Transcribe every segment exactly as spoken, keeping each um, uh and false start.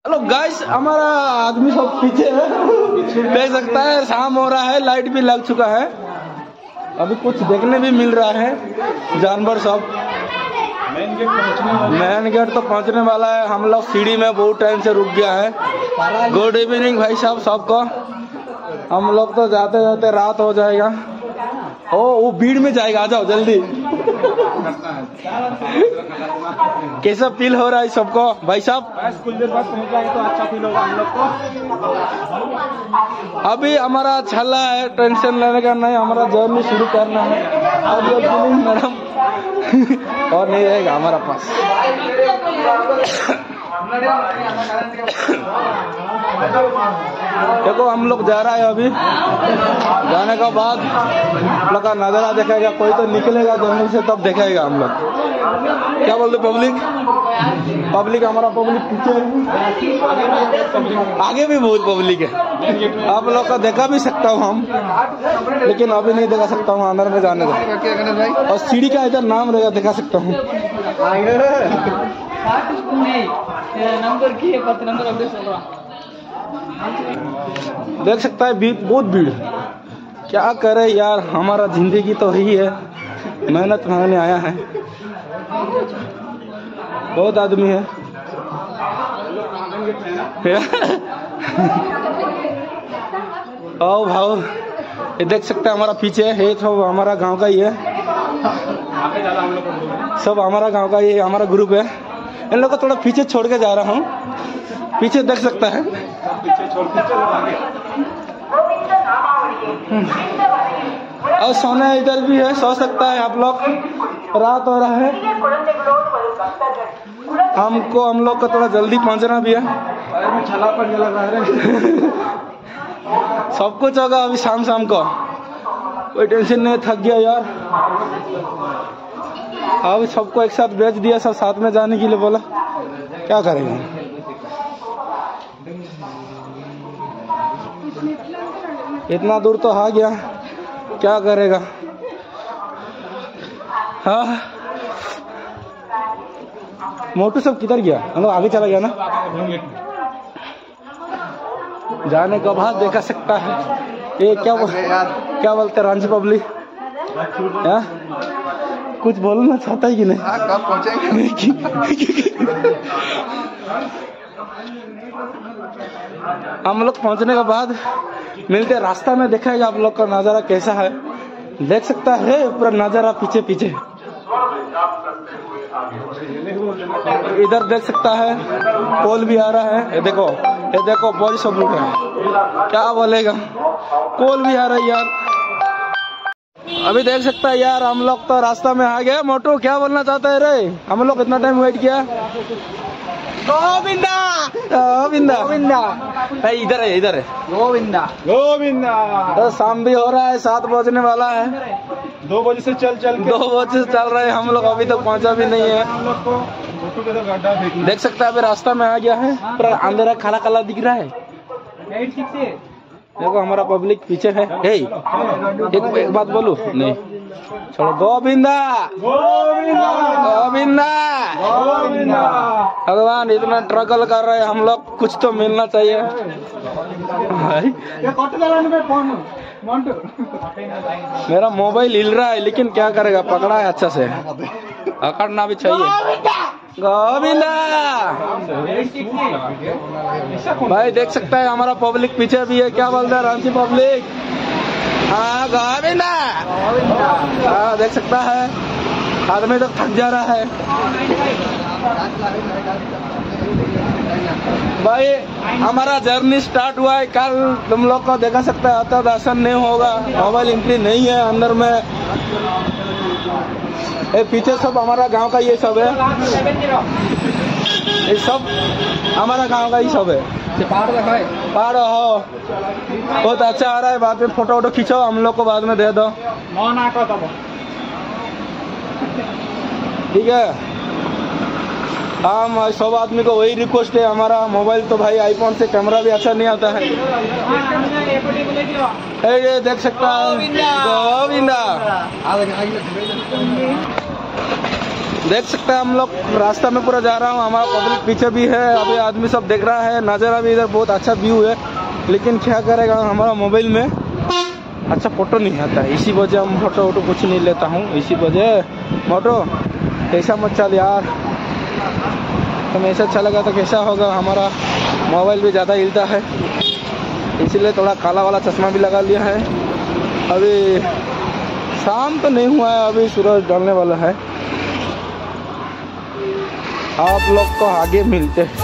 Hello guys, हमारा आदमी सब पीछे है, देख सकता है। शाम हो रहा है, लाइट भी लग चुका है। अभी कुछ देखने भी मिल रहा है, जानवर सब। मेन गेट तो पहुंचने वाला है। हम लोग सीढ़ी में बहुत टाइम से रुक गया है। गुड इवनिंग भाई साहब सबको। हम लोग तो जाते जाते रात हो जाएगा। ओ वो भीड़ में जाएगा, आ जाओ जल्दी। कैसा फील हो रहा है सबको भाई साहब? कुछ देर बाद पहुंच जाएंगे तो अच्छा फील होगा हम लोग को। अभी हमारा छल्ला है, टेंशन लेने का नहीं, हमारा जर्नी शुरू करना है। और ये फीलिंग मैडम और नहीं रहेगा हमारा पास। देखो हम लोग जा रहा है। अभी जाने के बाद हम लोग का नजारा देखेगा। कोई तो निकलेगा जंगल से तब देखेगा हम लोग। क्या बोलते पब्लिक? पब्लिक हमारा पब्लिक पीछे, आगे भी बहुत पब्लिक है। आप लोग का देखा भी सकता हूँ हम, लेकिन अभी नहीं दिखा सकता हूँ। अंदर में जाने का और सीढ़ी का इधर नाम रहेगा, दिखा सकता हूँ। देख सकता है भीड़, बहुत भीड़। क्या करे यार, हमारा जिंदगी तो यही है, मेहनत मांगने आया है। बहुत आदमी है। आओ भाव, ये देख सकते हैं हमारा पीछे है, सब हमारा गांव का ही है। सब हमारा गांव का ही हमारा ग्रुप है। इन लोग को थोड़ा पीछे छोड़ के जा रहा हूँ। पीछे देख सकता है। और सोना इधर भी है, सो सकता है आप लोग। रात हो रहा है, हमको हम लोग को थोड़ा जल्दी पहुंचना भी है। छला पर लगा रहे सब कुछ होगा अभी शाम शाम को, कोई टेंशन नहीं। थक गया यार। अभी सबको एक साथ भेज दिया, सब साथ में जाने के लिए बोला। क्या करेंगे? इतना दूर तो आ गया, क्या करेगा? हाँ, मोटू सब किधर गया? हम लोग आगे चला गया ना। जाने के बाद देखा सकता है। ये क्या बोल, क्या बोलते रांची पब्लिक? क्या कुछ बोलना चाहता है कि नहीं? कब पहुंचेंगे? हम लोग पहुंचने के बाद मिलते रास्ता में, दिखाएगा आप लोग का नजारा कैसा है। देख सकता है पूरा नजारा पीछे पीछे। इधर देख सकता है पोल भी आ रहा है। ये देखो, ये देखो बॉडी सब लोग है। क्या बोलेगा, पोल भी आ रहा है यार। अभी देख सकता है यार, हम लोग तो रास्ता में आ गए। मोटू क्या बोलना चाहता है रे? हम लोग इतना टाइम वेट किया। गोविंदा गोविंदा गोविंदा इधर है, इधर है गोविंदा गोविंदा। तो शाम भी हो रहा है, सात बजने वाला है। दो बजे से चल चल के दो बजे से चल रहे हैं हम लोग, अभी तक पहुंचा भी नहीं है। हम लोग को देख सकता है अभी रास्ता में आ गया है, पूरा अंधेरा काला काला दिख रहा है। देखो हमारा पब्लिक पीछे है। हे, एक, एक बात बोलूं? नहीं छोड़ो। गोविंदा गोविंदा गोविंदा। भगवान इतना ट्रगल कर रहे हैं हम लोग, कुछ तो मिलना चाहिए भाई। मेरा मोबाइल हिल रहा है, लेकिन क्या करेगा, पकड़ा है अच्छा से, पकड़ना भी चाहिए। गोविंदा भाई देख सकता है हमारा पब्लिक पीछे भी है। क्या बोलता है रांची पब्लिक? हाँ गोविंदा। हाँ देख सकता है, आदमी तो थक जा रहा है भाई। हमारा जर्नी स्टार्ट हुआ है कल, तुम लोग को देखा सकता है। आता दर्शन नहीं होगा, मोबाइल एंट्री नहीं है अंदर में। ये पीछे सब हमारा गांव का ये सब है, ये सब हमारा गांव का ही सब है। पहाड़ हो बहुत अच्छा आ रहा है। बाद में फोटो वोटो खींचो, हम लोग को बाद में दे दो, ठीक है? हम सब आदमी को वही रिक्वेस्ट है हमारा। मोबाइल तो भाई आईफोन से कैमरा भी अच्छा नहीं आता है। ये देख सकता है गोविंदा। देख सकते हैं हम लोग रास्ता में पूरा जा रहा हूँ, हमारा पब्लिक पीछे भी है, अभी आदमी सब देख रहा है, नज़ारा भी इधर बहुत अच्छा व्यू है, लेकिन क्या करेगा हमारा मोबाइल में अच्छा फोटो नहीं आता है, इसी वजह हम फोटो वोटो कुछ नहीं लेता हूँ, इसी वजह मोटो कैसा मत चल यार, तुम ऐसा अच्छा लगा तो कैसा होगा, हमारा मोबाइल भी ज़्यादा हिलता है इसीलिए थोड़ा काला वाला चश्मा भी लगा लिया है। अभी शाम तो नहीं हुआ है, अभी सूरज ढलने वाला है, आप लोग को आगे मिलते हैं।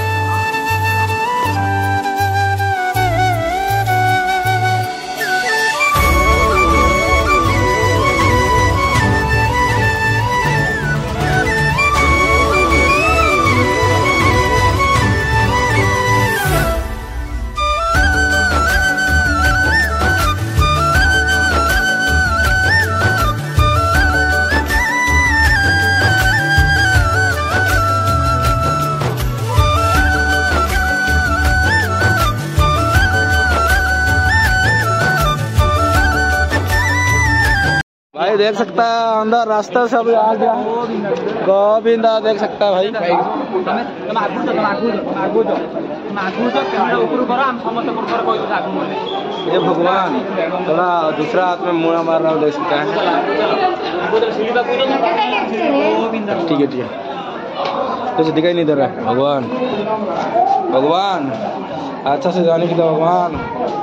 भाई देख सकता है अंदर रास्ता से अभी आ गया गोविंदा, देख सकता है भाई। ये भगवान थोड़ा दूसरा हाथ में मुड़ा मार रहा हूँ, देख सकता है। ठीक है ठीक है, कुछ दिखाई नहीं दे रहा है। भगवान भगवान अच्छा से जाने की तो भगवान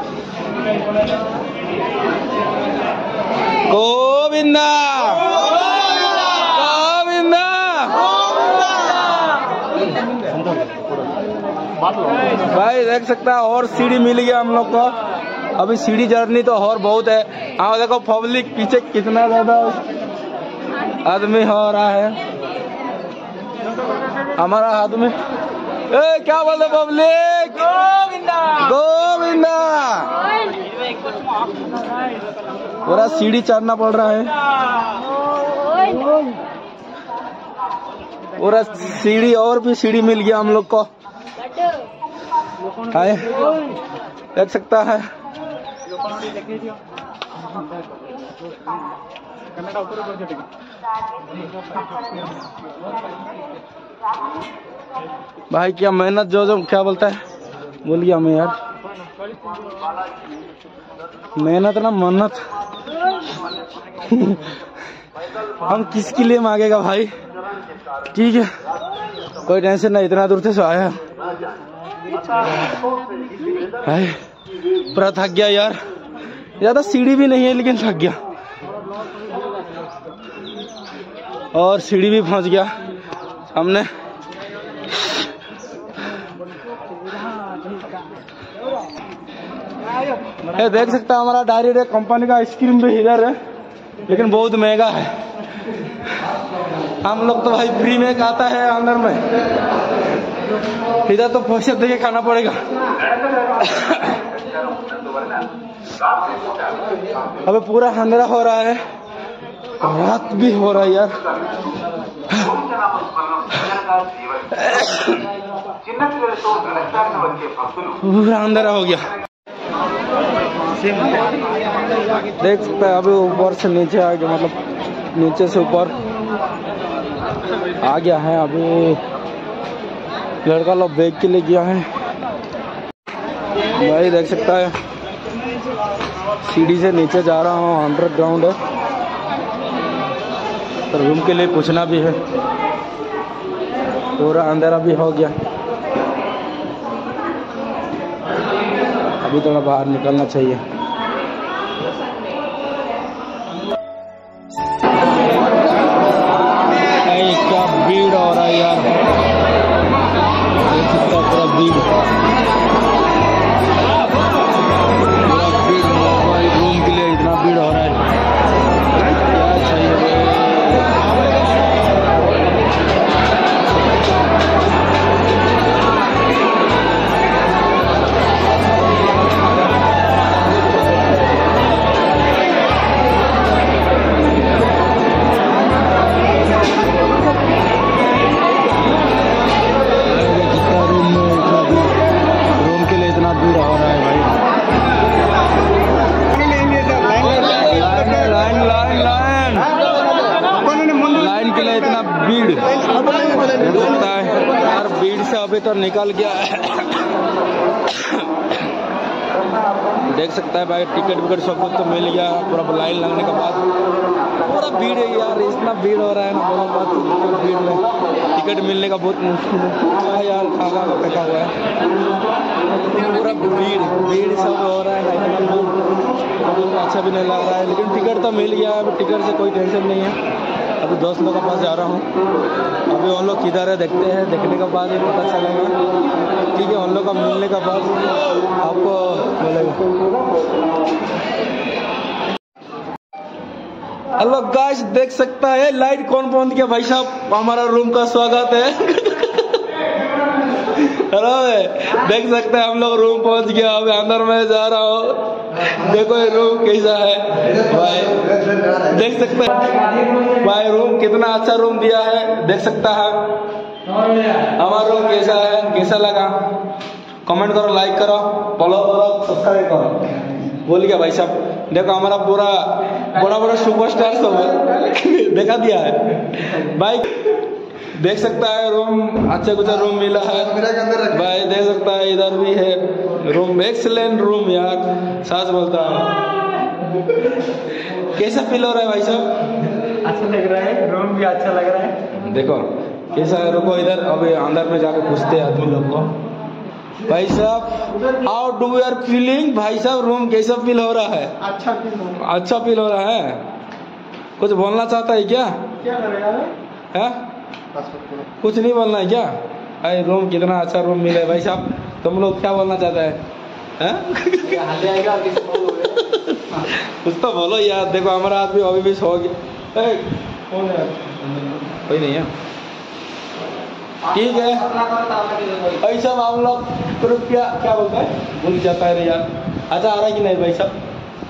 गोविंदा गोविंदा। भाई देख सकता है और सीढ़ी मिल गया हम लोग को, अभी सीढ़ी जर्नी तो और बहुत है। हाँ देखो पब्लिक पीछे कितना ज्यादा आदमी हो रहा है, हमारा हाथ में ए, क्या बोलते पब्लिक गोविंदा गोविंदा। पूरा सीढ़ी चढ़ना पड़ रहा है, पूरा सीढ़ी और भी सीढ़ी मिल गया हम लोग को। हाय देख सकता है भाई, क्या मेहनत जो जो क्या बोलता है बोल गया मैं यार, मेहनत ना मन्नत हम किसके लिए मांगेगा भाई। ठीक है कोई टेंशन नहीं, इतना दूर से आया भाई, पूरा थक गया यार, ज्यादा सीढ़ी भी नहीं है लेकिन थक गया, और सीढ़ी भी पहुंच गया हमने। ये देख सकता है हमारा डायरी डे कंपनी का आइसक्रीम भी इधर है, लेकिन बहुत महंगा है। हम लोग तो भाई फ्री में खाता है अंदर में, इधर तो पैसे दे के खाना पड़ेगा। अबे पूरा अंधेरा हो रहा है, रात भी हो रहा है यार, पूरा अंधेरा हो गया। देख सकते हैं अभी ऊपर से नीचे आ गया, मतलब नीचे से ऊपर आ गया है। अभी लड़का लोग बैग के लिए गया है भाई, देख सकता है सीढ़ी से नीचे जा रहा हूँ, अंडरग्राउंड है, तो रूम के लिए पूछना भी है, पूरा अंधेरा भी हो गया। अभी थोड़ा बाहर निकलना चाहिए। क्या भीड़ हो रहा है यार, पूरा भीड़ रूम के लिए इतना भीड़ हो रहा है, क्या चाहिए। पोस्टर निकल गया है। देख सकता है भाई, टिकट विकट सब कुछ तो मिल गया पूरा। लाइन लगने के बाद पूरा भीड़ है यार, इतना भीड़ हो रहा है ना, बहुत बात भीड़ में टिकट मिलने का बहुत मुश्किल है यार। खागा का फेंका हुआ है, पूरा भीड़ भीड़ सब हो रहा है, अच्छा भी नहीं लग रहा है, लेकिन टिकट तो मिल गया है। टिकट से कोई टेंशन नहीं है। अभी दोस्तों के पास जा रहा हूँ, अभी उन लोग किधर है देखते हैं, देखने के बाद ही पता चलेगा। ठीक है, उन लोग का मिलने के बाद आपको मिलेगा। हेलो गाइस, देख सकता है लाइट कौन पहुंच गया भाई साहब, हमारा रूम का स्वागत है। हेलो, देख सकते हैं हम लोग रूम पहुंच गया। अभी अंदर में जा रहा हूँ, देखो ये रूम कैसा है भाई, देख सकते हैं भाई रूम कितना अच्छा रूम दिया है, देख सकता है हमारा रूम कैसा है। कैसा लगा कमेंट करो, लाइक करो, फॉलो करो, सब्सक्राइब करो। बोल गया भाई साहब, देखो हमारा पूरा बड़ा बड़ा सुपरस्टार सब देखा दिया है भाई। देख सकता है रूम अच्छा कुछ रूम मिला है भाई, देख सकता है इधर भी है रूम, एक्सीलेंट रूम यार, सच बोलता है। कैसा फील हो रहा है भाई साहब? अच्छा लग रहा है, रूम भी अच्छा लग रहा है। देखो कैसा है, रुको इधर अभी अंदर में जाके पूछते हैं आदमी लोग को। भाई साहब, how do you are feeling? भाई साहब रूम कैसा फील हो रहा है? अच्छा फील हो रहा है। अच्छा फील हो रहा है। कुछ बोलना चाहता है क्या? क्या करेगा है? कुछ नहीं बोलना है क्या? भाई रूम कितना अच्छा रूम मिला है भाई साहब, तुम लोग क्या बोलना चाहता है? कुछ तो बोलो यार। देखो हमारा आदमी अभी भी सो गया। कौन है? कोई नहीं है। ठीक है भाई साहब, हम लोग रुपया क्या बोलते हैं, भूल जाता है यार। अच्छा आ रहा है कि नहीं भाई साहब?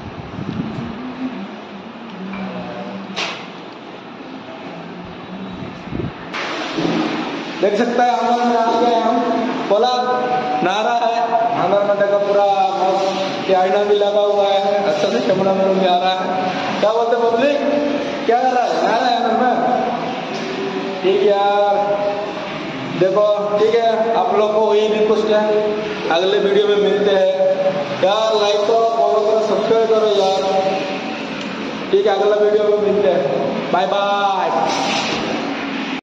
देख सकता है अंदर में आ गए हम, बोला नारा है अंदर में, देखो पूरा आईना भी लगा हुआ है, अच्छा से कैमरा में भी आ रहा है। क्या बोलते पब्लिक, क्या कर रहा है? नारा है अंदर में। ठीक है यार, देखो ठीक है, आप लोग को वही भी कुछ है, अगले वीडियो में मिलते हैं यार। लाइक करो, फॉलो करो, सब्सक्राइब करो यार। ठीक है, अगला वीडियो में मिलते हैं। Bye bye.